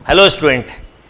Hello student,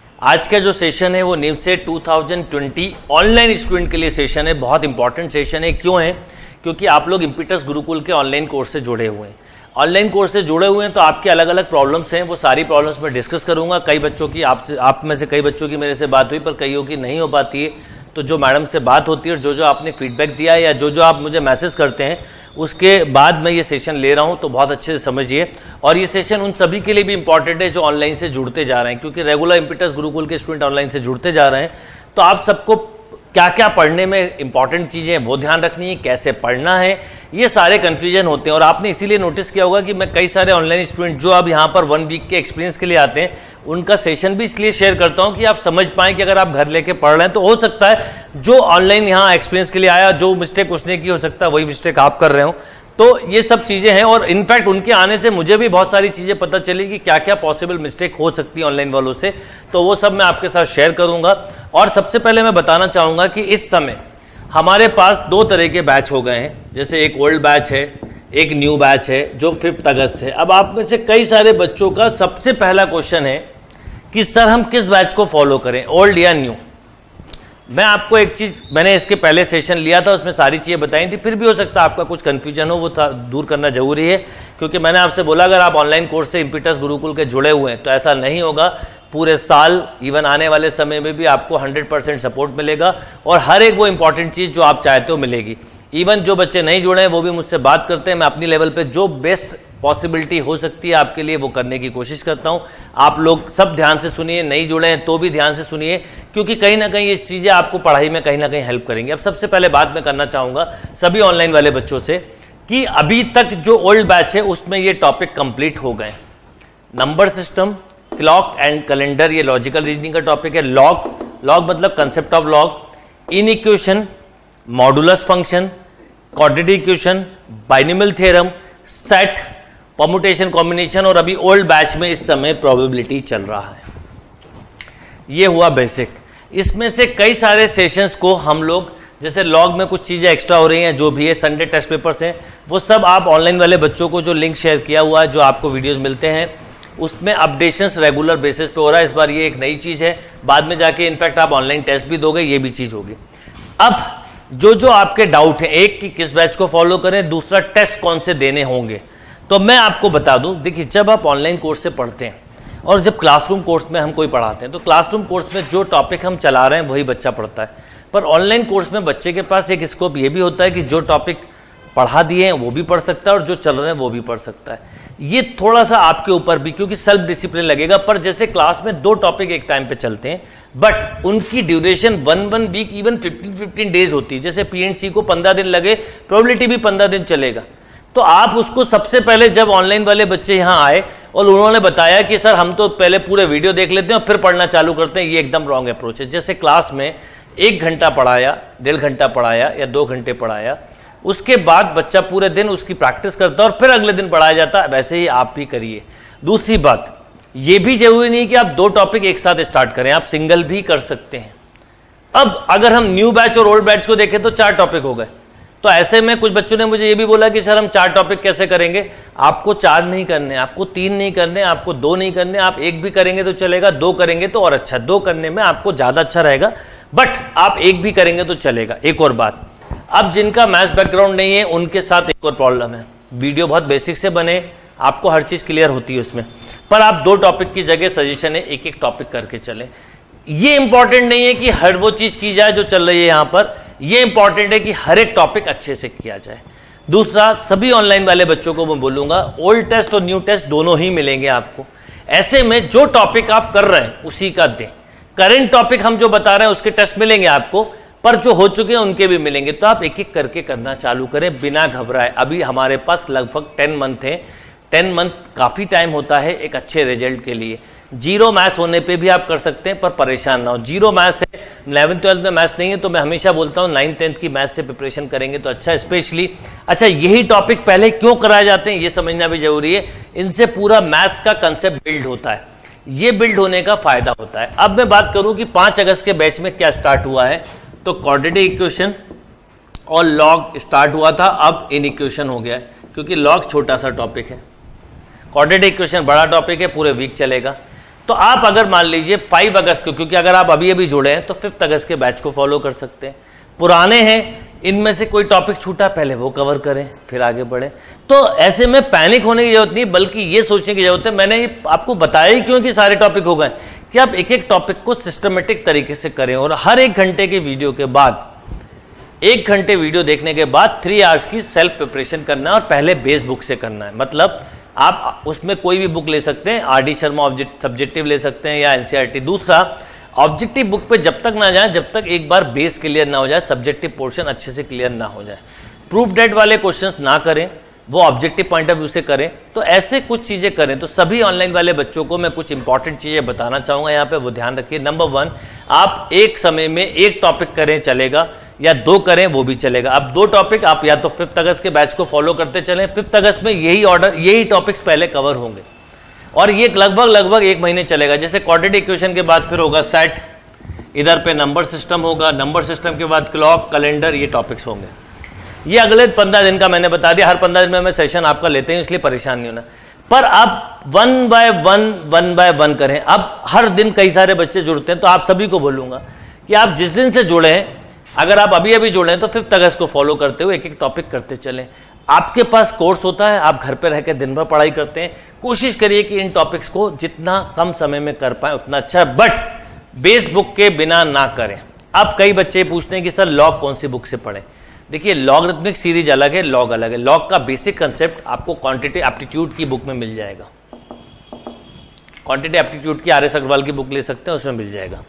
आज का जो सेशन है वो निमसेट 2020 ऑनलाइन स्टूडेंट के लिए सेशन है। बहुत इंपॉर्टेंट सेशन है। क्यों है? क्योंकि आप लोग इम्पीटस गुरुकुल के ऑनलाइन कोर्स से जुड़े हुए हैं। ऑनलाइन कोर्स से जुड़े हुए हैं तो आपके अलग अलग प्रॉब्लम्स हैं, वो सारी प्रॉब्लम्स मैं डिस्कस करूंगा। कई बच्चों की आप में से कई बच्चों की मेरे से बात हुई, पर कईयों की नहीं हो पाती है। तो जो मैडम से बात होती है और जो आपने फीडबैक दिया है या जो आप मुझे मैसेज करते हैं, उसके बाद मैं ये सेशन ले रहा हूँ, तो बहुत अच्छे से समझिए। और ये सेशन उन सभी के लिए भी इंपॉर्टेंट है जो ऑनलाइन से जुड़ते जा रहे हैं, क्योंकि रेगुलर इम्पीटस गुरुकुल के स्टूडेंट ऑनलाइन से जुड़ते जा रहे हैं। तो आप सबको क्या क्या पढ़ने में इंपॉर्टेंट चीज़ें वो ध्यान रखनी है, कैसे पढ़ना है, ये सारे कन्फ्यूजन होते हैं। और आपने इसीलिए नोटिस किया होगा कि मैं कई सारे ऑनलाइन स्टूडेंट जो अब यहाँ पर 1 वीक के एक्सपीरियंस के लिए आते हैं, उनका सेशन भी इसलिए शेयर करता हूँ कि आप समझ पाएँ कि अगर आप घर लेके पढ़ रहे हैं तो हो सकता है जो ऑनलाइन यहाँ एक्सपीरियंस के लिए आया, जो मिस्टेक उसने की, हो सकता है वही मिस्टेक आप कर रहे हो। तो ये सब चीज़ें हैं। और इनफैक्ट उनके आने से मुझे भी बहुत सारी चीज़ें पता चली कि क्या क्या पॉसिबल मिस्टेक हो सकती है ऑनलाइन वालों से, तो वो सब मैं आपके साथ शेयर करूंगा। और सबसे पहले मैं बताना चाहूँगा कि इस समय हमारे पास 2 तरह के बैच हो गए हैं। जैसे एक ओल्ड बैच है, एक न्यू बैच है जो 5 अगस्त है। अब आप में से कई सारे बच्चों का सबसे पहला क्वेश्चन है कि सर हम किस बैच को फॉलो करें, ओल्ड या न्यू। मैं आपको एक चीज़, मैंने इसके पहले सेशन लिया था, उसमें सारी चीज़ें बताई थी, फिर भी हो सकता है आपका कुछ कन्फ्यूजन हो, वो दूर करना जरूरी है। क्योंकि मैंने आपसे बोला अगर आप ऑनलाइन कोर्स से इम्पीटस गुरुकुल के जुड़े हुए हैं तो ऐसा नहीं होगा। पूरे साल, इवन आने वाले समय में भी आपको 100% सपोर्ट मिलेगा और हर एक वो इंपॉर्टेंट चीज़ जो आप चाहते हो मिलेगी। इवन जो बच्चे नहीं जुड़े हैं वो भी मुझसे बात करते हैं, मैं अपनी लेवल पे जो बेस्ट पॉसिबिलिटी हो सकती है आपके लिए वो करने की कोशिश करता हूं। आप लोग सब ध्यान से सुनिए, नहीं जुड़े हैं तो भी ध्यान से सुनिए, क्योंकि कहीं ना कहीं ये चीज़ें आपको पढ़ाई में कहीं ना कहीं हेल्प करेंगी। अब सबसे पहले बात मैं करना चाहूँगा सभी ऑनलाइन वाले बच्चों से कि अभी तक जो ओल्ड बैच है उसमें ये टॉपिक कंप्लीट हो गए। Number system, clock and calendar, ये लॉजिकल रीजनिंग का टॉपिक है। लॉग मतलब concept of log, inequation, modulus function, quadratic equation, binomial theorem, set, permutation, combination, और अभी ओल्ड बैच में इस समय प्रोबेबिलिटी चल रहा है। ये हुआ बेसिक। इसमें से कई सारे सेशंस को हम लोग, जैसे लॉग में कुछ चीज़ें एक्स्ट्रा हो रही हैं, जो भी है, संडे टेस्ट पेपर्स हैं, वो सब आप ऑनलाइन वाले बच्चों को जो लिंक शेयर किया हुआ है, जो आपको वीडियोस मिलते हैं, उसमें अपडेशंस रेगुलर बेसिस पे हो रहा है। इस बार ये एक नई चीज़ है, बाद में जाके इनफैक्ट आप ऑनलाइन टेस्ट भी दोगे, ये भी चीज़ होगी। अब जो आपके डाउट हैं, एक कि किस बैच को फॉलो करें, दूसरा टेस्ट कौन से देने होंगे, तो मैं आपको बता दूं। देखिए, जब आप ऑनलाइन कोर्स से पढ़ते हैं और जब क्लासरूम कोर्स में हम कोई पढ़ाते हैं तो क्लासरूम कोर्स में जो टॉपिक हम चला रहे हैं वही बच्चा पढ़ता है। पर ऑनलाइन कोर्स में बच्चे के पास एक स्कोप ये भी होता है कि जो टॉपिक पढ़ा दिए हैं वो भी पढ़ सकता है और जो चल रहे हैं वो भी पढ़ सकता है। ये थोड़ा सा आपके ऊपर भी, क्योंकि सेल्फ डिसिप्लिन लगेगा। पर जैसे क्लास में 2 टॉपिक एक टाइम पे चलते हैं, बट उनकी ड्यूरेशन 1 वीक, इवन 15 डेज होती है। जैसे PNC को 15 दिन लगे, प्रोबेबिलिटी भी 15 दिन चलेगा। तो आप उसको सबसे पहले, जब ऑनलाइन वाले बच्चे यहाँ आए और उन्होंने बताया कि सर हम तो पहले पूरे वीडियो देख लेते हैं और फिर पढ़ना चालू करते हैं, ये एकदम रॉन्ग अप्रोच है। जैसे क्लास में 1 घंटा पढ़ाया, 1.5 घंटा पढ़ाया या 2 घंटे पढ़ाया, उसके बाद बच्चा पूरे दिन उसकी प्रैक्टिस करता है और फिर अगले दिन पढ़ाया जाता है, वैसे ही आप भी करिए। दूसरी बात, ये भी जरूरी नहीं कि आप 2 टॉपिक एक साथ स्टार्ट करें, आप सिंगल भी कर सकते हैं। अब अगर हम न्यू बैच और ओल्ड बैच को देखें तो 4 टॉपिक हो गए। तो ऐसे में कुछ बच्चों ने मुझे ये भी बोला कि सर हम 4 टॉपिक कैसे करेंगे। आपको 4 नहीं करने, आपको 3 नहीं करने, आपको 2 नहीं करने, आप 1 भी करेंगे तो चलेगा, 2 करेंगे तो और अच्छा। 2 करने में आपको ज़्यादा अच्छा रहेगा, बट आप 1 भी करेंगे तो चलेगा। एक और बात, अब जिनका मैथ्स बैकग्राउंड नहीं है उनके साथ एक और प्रॉब्लम है, वीडियो बहुत बेसिक से बने, आपको हर चीज़ क्लियर होती है उसमें, पर आप 2 टॉपिक की जगह सजेशन है 1-1 टॉपिक करके चलें। ये इंपॉर्टेंट नहीं है कि हर वो चीज़ की जाए जो चल रही है यहाँ पर, ये इंपॉर्टेंट है कि हर एक टॉपिक अच्छे से किया जाए। दूसरा, सभी ऑनलाइन वाले बच्चों को मैं बोलूँगा, ओल्ड टेस्ट और न्यू टेस्ट दोनों ही मिलेंगे आपको। ऐसे में जो टॉपिक आप कर रहे हैं उसी का दें। करेंट टॉपिक हम जो बता रहे हैं उसके टेस्ट मिलेंगे आपको, पर जो हो चुके हैं उनके भी मिलेंगे। तो आप 1-1 करके करना चालू करें बिना घबराए। अभी हमारे पास लगभग 10 मंथ हैं। 10 मंथ काफ़ी टाइम होता है एक अच्छे रिजल्ट के लिए। 0 मैथ्स होने पे भी आप कर सकते हैं, पर परेशान ना हो। 0 मैथ्स है, 11th-12th में मैथ्स नहीं है, तो मैं हमेशा बोलता हूँ 9th-10th की मैथ्स से प्रिपरेशन करेंगे तो अच्छा। स्पेशली अच्छा, यही टॉपिक पहले क्यों कराए जाते हैं ये समझना भी जरूरी है। इनसे पूरा मैथ्स का कंसेप्ट बिल्ड होता है, ये बिल्ड होने का फायदा होता है। अब मैं बात करूँ कि 5 अगस्त के बैच में क्या स्टार्ट हुआ है, तो क्वाड्रेटिक इक्वेशन और लॉग स्टार्ट हुआ था, अब इन इक्वेशन हो गया है, क्योंकि लॉग छोटा सा टॉपिक है। क्वाड्रेटिक इक्वेशन बड़ा टॉपिक है, पूरे वीक चलेगा। तो आप अगर मान लीजिए 5 अगस्त को, क्योंकि अगर आप अभी अभी जुड़े हैं तो 5 अगस्त के बैच को फॉलो कर सकते हैं। पुराने हैं, इनमें से कोई टॉपिक छूटा पहले वो कवर करें, फिर आगे बढ़ें। तो ऐसे में पैनिक होने की जरूरत नहीं, बल्कि ये सोचने की जरूरत है, मैंने ये आपको बताया ही क्यों कि सारे टॉपिक हो गए, कि आप एक एक टॉपिक को सिस्टमेटिक तरीके से करें। और हर 1 घंटे की वीडियो के बाद, 1 घंटे वीडियो देखने के बाद 3 आवर्स की सेल्फ प्रिपरेशन करना है, और पहले बेस बुक से करना है। मतलब आप उसमें कोई भी बुक ले सकते हैं, आर डी शर्मा सब्जेक्टिव ले सकते हैं या एनसीईआरटी। दूसरा, ऑब्जेक्टिव बुक पे जब तक ना जाए जब तक एक बार बेस क्लियर ना हो जाए, सब्जेक्टिव पोर्शन अच्छे से क्लियर ना हो जाए। प्रूफ डेट वाले क्वेश्चंस ना करें, वो ऑब्जेक्टिव पॉइंट ऑफ व्यू से करें। तो ऐसे कुछ चीज़ें करें। तो सभी ऑनलाइन वाले बच्चों को मैं कुछ इंपॉर्टेंट चीज़ें बताना चाहूँगा यहाँ पे, वो ध्यान रखिए। नंबर 1, आप एक समय में एक टॉपिक करें चलेगा, या 2 करें वो भी चलेगा। अब 2 टॉपिक आप या तो 5 अगस्त के बैच को फॉलो करते चलें, 5 अगस्त में यही टॉपिक्स पहले कवर होंगे, और ये लगभग 1 महीने चलेगा। जैसे क्वाड्रेटिक इक्वेशन के बाद फिर होगा सेट, इधर पे नंबर सिस्टम होगा, नंबर सिस्टम के बाद क्लॉक, कैलेंडर, ये टॉपिक्स होंगे। ये अगले 15 दिन का मैंने बता दिया, हर 15 दिन में मैं सेशन आपका लेते हैं, इसलिए परेशान नहीं होना। पर आप 1 बाय 1 करें। अब हर दिन कई सारे बच्चे जुड़ते हैं, तो आप सभी को बोलूँगा कि आप जिस दिन से जुड़े हैं, अगर आप अभी अभी जुड़े हैं तो 5 अगस्त को फॉलो करते हुए एक एक टॉपिक करते चलें। आपके पास कोर्स होता है, आप घर पे रह के दिन भर पढ़ाई करते हैं, कोशिश करिए कि इन टॉपिक्स को जितना कम समय में कर पाए उतना अच्छा है, बट बेस बुक के बिना ना करें। अब कई बच्चे पूछते हैं कि सर लॉग कौन सी बुक से पढ़ें। देखिए, लॉगरिथमिक सीरीज अलग है, लॉग अलग है। लॉग का बेसिक कंसेप्ट आपको क्वांटिटी एप्टीट्यूड की बुक में मिल जाएगा। क्वांटिटी एप्टीट्यूड की आर.एस. अग्रवाल की बुक ले सकते हैं, उसमें मिल जाएगा।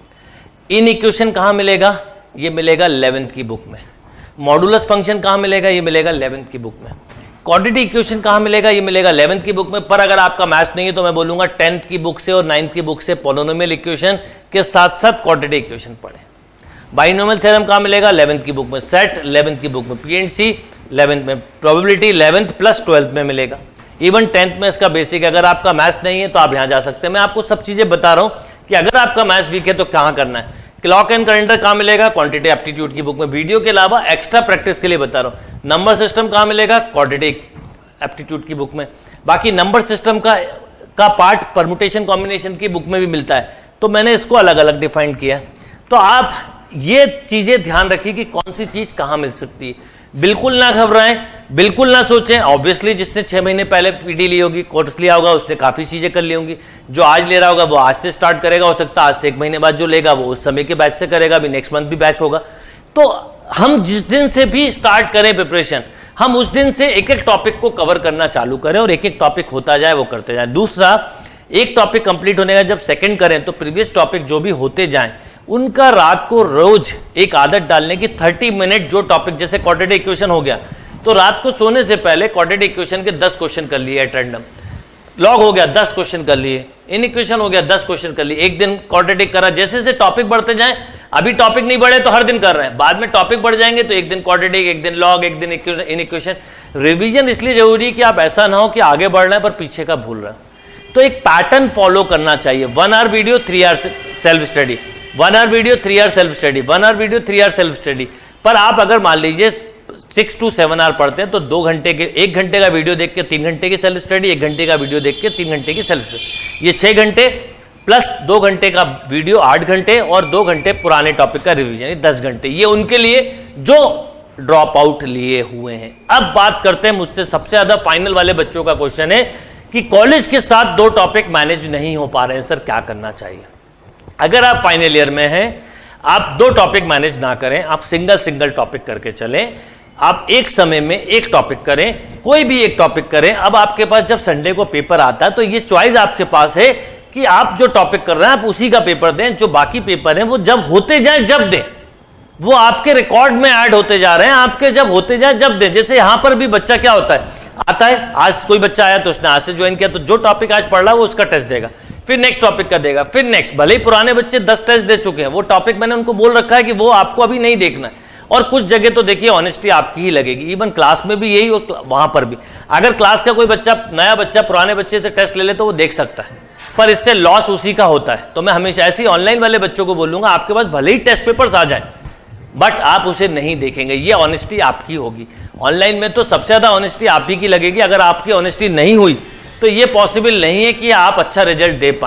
इन इक्वेशन कहाँ मिलेगा? ये मिलेगा 11th की बुक में। मॉडुलस फंक्शन कहाँ मिलेगा? ये मिलेगा 11th की बुक में। क्वाड्रेटिक इक्वेशन कहाँ मिलेगा? ये मिलेगा 11th की बुक में। पर अगर आपका मैथ्स नहीं है तो मैं बोलूंगा 10th की बुक से और 9th की बुक से पॉलिनोमियल इक्वेशन के साथ साथ क्वाड्रेटिक इक्वेशन पढ़ें। बाइनोमियल थ्योरम कहाँ मिलेगा? 11th की बुक में। सेट 11th की बुक में। पीएनसी 11th में। प्रोबेबिलिटी 11th प्लस 12th में मिलेगा। इवन 10th में इसका बेसिक। अगर आपका मैथ्स नहीं है तो आप यहाँ जा सकते हैं। मैं आपको सब चीजें बता रहा हूँ कि अगर आपका मैथ्स वीक है तो कहाँ करना है। क्लॉक एंड कैलेंडर कहाँ मिलेगा? क्वांटिटी एप्टीट्यूड की बुक में। वीडियो के अलावा एक्स्ट्रा प्रैक्टिस के लिए बता रहा हूँ। नंबर सिस्टम कहाँ मिलेगा? क्वाड्रेटिक एप्टीट्यूड की बुक में। बाकी नंबर सिस्टम का पार्ट परमुटेशन कॉम्बिनेशन की बुक में भी मिलता है, तो मैंने इसको अलग अलग डिफाइन किया। तो आप ये चीजें ध्यान रखिए कि कौन सी चीज कहाँ मिल सकती है। बिल्कुल ना घबराएं, बिल्कुल ना सोचें। ऑब्वियसली जिसने 6 महीने पहले पीडी ली होगी, कोर्स लिया होगा, उसने काफी चीजें कर ली होंगी। जो आज ले रहा होगा वो आज से स्टार्ट करेगा, हो सकता है आज से 1 महीने बाद जो लेगा वो उस समय के बैच से करेगा, अभी नेक्स्ट मंथ भी बैच होगा। तो हम जिस दिन से भी स्टार्ट करें प्रिपरेशन, हम उस दिन से एक एक टॉपिक को कवर करना चालू करें और एक एक टॉपिक होता जाए वो करते जाए। दूसरा, एक टॉपिक कंप्लीट होने का जब सेकंड करें तो प्रीवियस टॉपिक जो भी होते जाएं उनका रात को रोज एक आदत डालने की 30 मिनट जो टॉपिक, जैसे क्वाड्रेटिक इक्वेशन हो गया तो रात को सोने से पहले क्वाड्रेटिक इक्वेशन के 10 क्वेश्चन कर लिए एट रैंडम। लॉग हो गया 10 क्वेश्चन कर लिए, इन इक्वेशन हो गया 10 क्वेश्चन कर लिए। एक दिन क्वाड्रेटिक करा, जैसे जैसे टॉपिक बढ़ते जाएं, अभी टॉपिक नहीं बढ़े तो हर दिन कर रहे हैं, बाद में टॉपिक बढ़ जाएंगे तो एक दिन क्वाड्रेटिक, एक दिन लॉग, एक दिन इन इक्वेशन। रिवीजन इसलिए जरूरी है कि आप ऐसा ना हो कि आगे बढ़ रहे हैं पर पीछे का भूल रहे हैं। तो एक पैटर्न फॉलो करना चाहिए। 1 hour video 3 hour self study, 1 hour video 3 hour self study, 1 hour video 3 hour self study. पर आप अगर मान लीजिए 6 to 7 आवर पढ़ते हैं तो 2 घंटे के, 1 घंटे का वीडियो देख के 3 घंटे की सेल्फ स्टडी, 1 घंटे का वीडियो देख के 3 घंटे की सेल्फ स्टडी। ये 6 घंटे प्लस 2 घंटे का वीडियो 8 घंटे और 2 घंटे पुराने टॉपिक का रिवीजन 10 घंटे। ये उनके लिए जो ड्रॉप आउट लिए हुए हैं। अब बात करते हैं मुझसे सबसे ज्यादा फाइनल वाले बच्चों का क्वेश्चन है कि कॉलेज के साथ 2 टॉपिक मैनेज नहीं हो पा रहे हैं सर, क्या करना चाहिए। अगर आप फाइनल ईयर में हैं, आप 2 टॉपिक मैनेज ना करें, आप सिंगल टॉपिक करके चलें। आप एक समय में एक टॉपिक करें, कोई भी एक टॉपिक करें। अब आपके पास जब संडे को पेपर आता है तो ये चॉइस आपके पास है कि आप जो टॉपिक कर रहे हैं आप उसी का पेपर दें। जो बाकी पेपर हैं वो जब होते जाएं जब दें, वो आपके रिकॉर्ड में ऐड होते जा रहे हैं, आपके जब होते जाएं जब दें। जैसे यहां पर भी बच्चा क्या होता है, आता है, आज कोई बच्चा आया तो उसने आज से ज्वाइन किया, तो जो टॉपिक आज पढ़ रहा है वो उसका टेस्ट देगा, फिर नेक्स्ट टॉपिक का देगा, फिर नेक्स्ट। भले ही पुराने बच्चे 10 टेस्ट दे चुके हैं, वो टॉपिक मैंने उनको बोल रखा है कि वो आपको अभी नहीं देखना है। और कुछ जगह तो देखिए ऑनेस्टी आपकी ही लगेगी, इवन क्लास में भी यही, वहां पर भी अगर क्लास का कोई बच्चा, नया बच्चा पुराने बच्चे से टेस्ट ले ले तो वो देख सकता है, पर इससे लॉस उसी का होता है। तो मैं हमेशा ऐसे ही ऑनलाइन वाले बच्चों को बोलूंगा, आपके पास भले ही टेस्ट पेपर्स आ जाए बट आप उसे नहीं देखेंगे, ये ऑनेस्टी आपकी होगी। ऑनलाइन में तो सबसे ज्यादा ऑनेस्टी आप ही की लगेगी। अगर आपकी ऑनेस्टी नहीं हुई तो ये पॉसिबल नहीं है कि आप अच्छा रिजल्ट दे पाएं। तो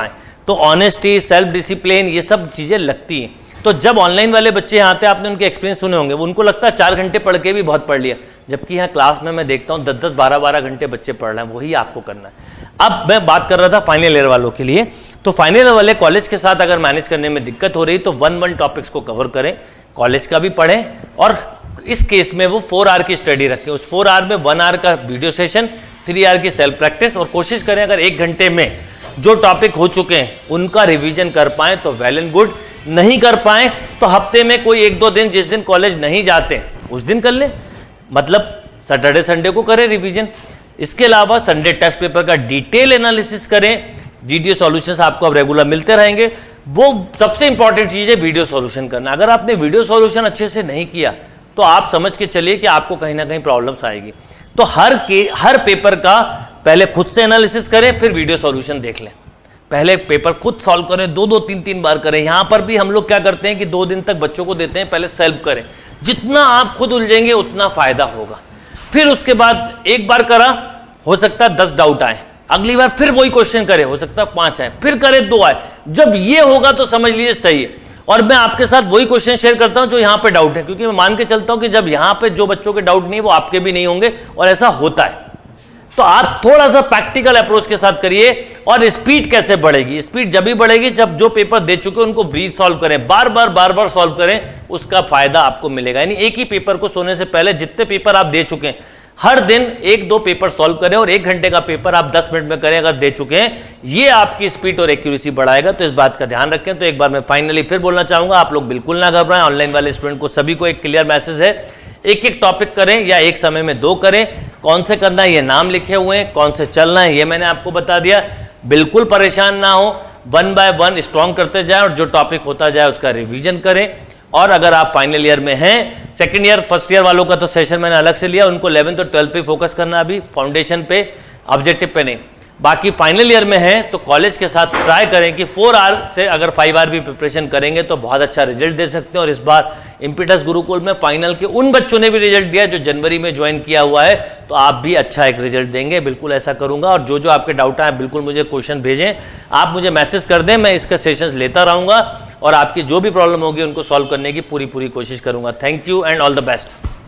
तो ऑनेस्टी, सेल्फ डिसिप्लिन, ये सब चीज़ें लगती हैं। तो जब ऑनलाइन वाले बच्चे यहाँ आते हैं, आपने उनके एक्सपीरियंस सुने होंगे, उनको लगता है 4 घंटे पढ़ के भी बहुत पढ़ लिया, जबकि यहाँ क्लास में मैं देखता हूँ 10-10, 12-12 घंटे बच्चे पढ़ रहे हैं। वही आपको करना है। अब मैं बात कर रहा था फाइनल ईयर वालों के लिए। तो फाइनल ईयर वाले कॉलेज के साथ अगर मैनेज करने में दिक्कत हो रही तो 1-1 टॉपिक्स को कवर करें, कॉलेज का भी पढ़ें, और इस केस में वो 4 आवर की स्टडी रखें। उस 4 आवर में 1 आवर का वीडियो सेशन, 3 आवर की सेल्फ प्रैक्टिस, और कोशिश करें अगर 1 घंटे में जो टॉपिक हो चुके हैं उनका रिवीजन कर पाएं तो वेल एंड गुड। नहीं कर पाएं तो हफ्ते में कोई 1-2 दिन, जिस दिन कॉलेज नहीं जाते उस दिन कर लें, मतलब सैटरडे संडे को करें रिवीजन। इसके अलावा संडे टेस्ट पेपर का डिटेल एनालिसिस करें। वीडियो सॉल्यूशंस आपको अब रेगुलर मिलते रहेंगे। वो सबसे इंपॉर्टेंट चीज़ है वीडियो सॉल्यूशन करना। अगर आपने वीडियो सॉल्यूशन अच्छे से नहीं किया तो आप समझ के चलिए कि आपको कहीं ना कहीं प्रॉब्लम्स आएगी। तो हर पेपर का पहले खुद से एनालिसिस करें, फिर वीडियो सॉल्यूशन देख लें। पहले पेपर खुद सॉल्व करें, 2-2, 3-3 बार करें। यहाँ पर भी हम लोग क्या करते हैं कि 2 दिन तक बच्चों को देते हैं, पहले सेल्फ करें। जितना आप खुद उलझेंगे उतना फायदा होगा। फिर उसके बाद एक बार करा, हो सकता है 10 डाउट आए, अगली बार फिर वही क्वेश्चन करे, हो सकता है 5 आए, फिर करे 2 आए। जब ये होगा तो समझ लीजिए सही है। और मैं आपके साथ वही क्वेश्चन शेयर करता हूं जो यहां पे डाउट है, क्योंकि मैं मान के चलता हूं कि जब यहां पे जो बच्चों के डाउट नहीं है वो आपके भी नहीं होंगे, और ऐसा होता है। तो आप थोड़ा सा प्रैक्टिकल अप्रोच के साथ करिए। और स्पीड कैसे बढ़ेगी? स्पीड जब भी बढ़ेगी जब जो पेपर दे चुके उनको ब्रीफ सॉल्व करें, बार बार सॉल्व करें, उसका फायदा आपको मिलेगा। यानी एक ही पेपर को सोने से पहले जितने पेपर आप दे चुके हैं हर दिन 1-2 पेपर सॉल्व करें, और 1 घंटे का पेपर आप 10 मिनट में करें अगर दे चुके हैं। ये आपकी स्पीड और एक्यूरेसी बढ़ाएगा। तो इस बात का ध्यान रखें। तो एक बार मैं फाइनली फिर बोलना चाहूंगा, आप लोग बिल्कुल ना घबराएं। ऑनलाइन वाले स्टूडेंट को सभी को एक क्लियर मैसेज है, एक टॉपिक करें या एक समय में 2 करें। कौन से करना है ये नाम लिखे हुए हैं, कौन से चलना है ये मैंने आपको बता दिया। बिल्कुल परेशान ना हो, 1 बाय 1 स्ट्रॉन्ग करते जाएं, और जो टॉपिक होता जाए उसका रिवीजन करें। और अगर आप फाइनल ईयर में हैं, सेकंड ईयर फर्स्ट ईयर वालों का तो सेशन मैंने अलग से लिया, उनको 11th और 12th पे फोकस करना, अभी फाउंडेशन पे, ऑब्जेक्टिव पे नहीं। बाकी फाइनल ईयर में है तो कॉलेज के साथ ट्राई करें कि 4 आवर से अगर 5 आवर भी प्रिपरेशन करेंगे तो बहुत अच्छा रिजल्ट दे सकते हैं। और इस बार इम्पिटस गुरुकुल में फाइनल के उन बच्चों ने भी रिजल्ट दिया जो जनवरी में ज्वाइन किया हुआ है, तो आप भी अच्छा एक रिजल्ट देंगे। बिल्कुल ऐसा करूंगा। और जो जो आपके डाउट आए बिल्कुल मुझे क्वेश्चन भेजें, आप मुझे मैसेज कर दें, मैं इसका सेशंस लेता रहूंगा और आपकी जो भी प्रॉब्लम होगी उनको सॉल्व करने की पूरी कोशिश करूंगा। Thank you and all the best.